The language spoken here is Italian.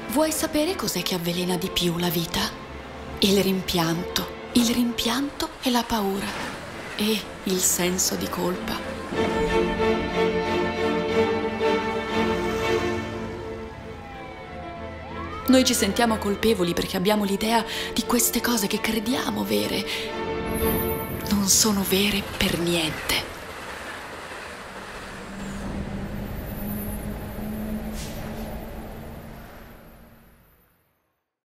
Vuoi sapere cos'è che avvelena di più la vita? Il rimpianto. Il rimpianto e la paura. E il senso di colpa. Noi ci sentiamo colpevoli perché abbiamo l'idea di queste cose che crediamo vere. Non sono vere per niente.